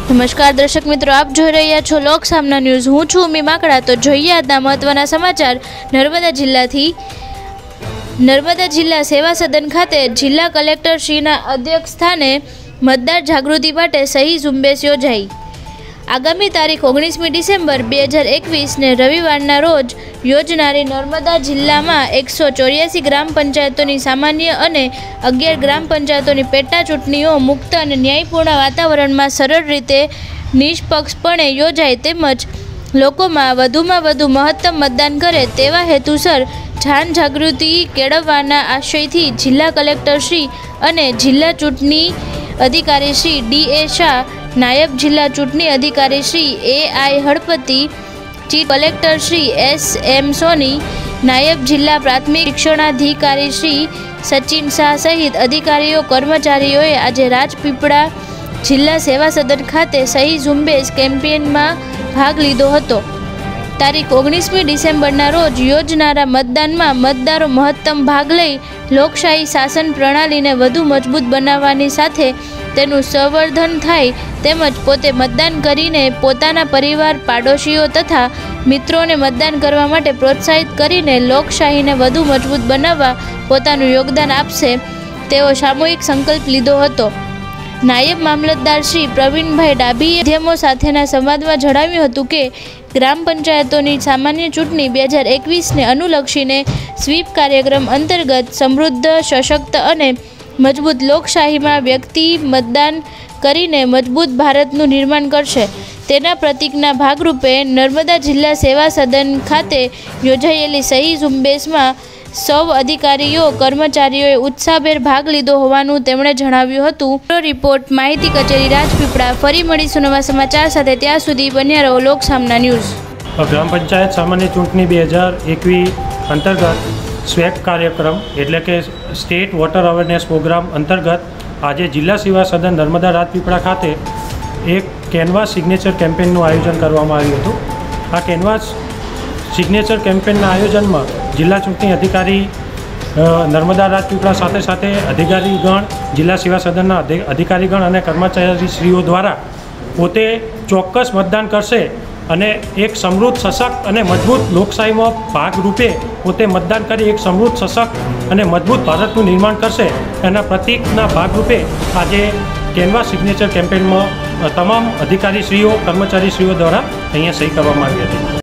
નમસ્કાર દર્શક મિત્રો, આપ જોઈ રહ્યા છો લોક સામના ન્યૂઝ। હું છું ઉમી માકડા। તો જોઈએ આજના મહત્વના સમાચાર નર્મદા જિલ્લાથી। નર્મદા જિલ્લા સેવા સદન ખાતે જિલ્લા કલેક્ટર શ્રીના અધ્યક્ષ સ્થાને મતદાર જાગૃતિ માટે સહી ઝુંબેશ યોજાઈ। આગામી તારીખ 19મી ડિસેમ્બર 2021 ને રવિવારના રોજ યોજનારી નર્મદા જિલ્લામાં 184 ગ્રામ પંચાયતોની સામાન્ય અને 11 ગ્રામ પંચાયતોની પેટા ચૂંટણીઓ મુક્ત અને ન્યાયપૂર્ણ વાતાવરણમાં સરળ રીતે નિષ્પક્ષપણે યોજાય તેમજ લોકોમાં વધુમાં વધુ મહત્તમ મતદાન કરે તેવા હેતુસર જાન જાગૃતિ કેળવવાના આશયથી જિલ્લા કલેક્ટર શ્રી અને જિલ્લા ચૂંટણી અધિકારી શ્રી D.A. શાહ, નાયબ જિલ્લા ચૂંટણી અધિકારી Shri A.I. Halpati, chief collector Shri S.M. Soni, નાયબ જિલ્લા પ્રાથમિક શિક્ષણાધિકારી શ્રી સચિન શાહ સહિત અધિકારીઓ કર્મચારીઓએ આજે રાજપીપળા જિલ્લા સેવા સદન ખાતે સહી ઝુંબેશ કેમ્પેઇનમાં ભાગ લીધો હતો। તારીખ 19મી ડિસેમ્બરના રોજ યોજનારા મતદાનમાં મતદારો મહત્તમ ભાગ લઈ લોકશાહી શાસન પ્રણાલીને વધુ મજબૂત બનાવવાની સાથે તેનું સંવર્ધન થાય તેમજ પોતે મતદાન કરીને પોતાના પરિવાર, પાડોશીઓ તથા મિત્રોને મતદાન કરવા માટે પ્રોત્સાહિત કરીને લોકશાહીને વધુ મજબૂત બનાવવા પોતાનું યોગદાન આપશે તેવો સામૂહિક સંકલ્પ લીધો હતો। નાયબ મામલતદાર શ્રી પ્રવીણભાઈ ડાભીએ માધ્યમો સાથેના સંવાદમાં જણાવ્યું હતું કે ગ્રામ પંચાયતોની સામાન્ય ચૂંટણી 2021ને અનુલક્ષીને સ્વીપ કાર્યક્રમ અંતર્ગત સમૃદ્ધ, સશક્ત અને મજબૂત લોકશાહીમાં વ્યક્તિ મતદાન કરીને મજબૂત ભારતનું નિર્માણ કરશે તેના પ્રતીકના ભાગરૂપે નર્મદા જિલ્લા સેવા સદન ખાતે યોજાયેલી સહી ઝુંબેશમાં સૌ અધિકારીઓ કર્મચારીઓએ ઉત્સાહભેર ભાગ લીધો હોવાનું તેમણે જણાવ્યું હતું। રિપોર્ટ માહિતી કચેરી રાજપીપળા। ફરી મળીશું નવા સમાચાર સાથે, ત્યાં સુધી બન્યા રહો લોક સામના ન્યૂઝ। ગ્રામ પંચાયત સામાન્ય ચૂંટણી 2021 અંતર્ગત સ્વેપ કાર્યક્રમ એટલે કે સ્ટેટ વોટર અવેરનેસ પ્રોગ્રામ અંતર્ગત આજે જિલ્લા સેવા સદન નર્મદા રાજપીપળા ખાતે એક કેનવાસ સિગ્નેચર કેમ્પેઇનનું આયોજન કરવામાં આવ્યું હતું। આ કેનવાસ સિગ્નેચર કેમ્પેઇનના આયોજનમાં જિલ્લા ચૂંટણી અધિકારી નર્મદા રાજપીપળા સાથે સાથે અધિકારીગણ, જિલ્લા સેવા સદનના અધિકારીગણ અને કર્મચારીશ્રીઓ દ્વારા પોતે ચોક્કસ મતદાન કરશે અને એક સમૃદ્ધ, સશક્ત અને મજબૂત લોકશાહીમાં ભાગરૂપે પોતે મતદાન કરી એક સમૃદ્ધ, સશક્ત અને મજબૂત ભારતનું નિર્માણ કરશે એના પ્રતીકના ભાગરૂપે આજે કેનવાસ સિગ્નેચર કેમ્પેઇનમાં તમામ અધિકારીશ્રીઓ, કર્મચારીશ્રીઓ દ્વારા અહીંયા સહી કરવામાં આવી હતી।